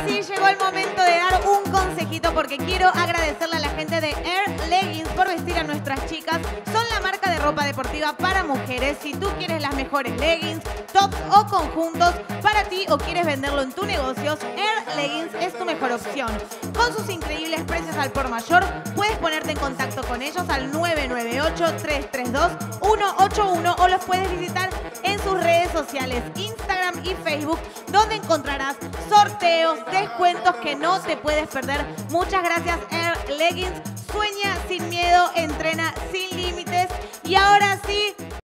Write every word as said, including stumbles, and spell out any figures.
sí llegó el momento de dar un consejito porque quiero agradecerle a la gente de Air Leggings por vestir a nuestras chicas. Son la marca de ropa deportiva para mujeres. Si tú quieres las mejores leggings, tops o conjuntos para ti o quieres venderlo en tu negocio, Air Leggings es tu mejor opción. Con sus increíbles precios al por mayor, puedes ponerte en contacto con ellos al nueve nueve ocho, tres tres dos, uno ocho uno o los puedes visitar en sus redes sociales, Instagram y Facebook, donde encontrarás sorteos, descuentos que no te puedes perder. Muchas gracias, Air Leggings. Sueña sin miedo, entrena sin límites. Y ahora sí,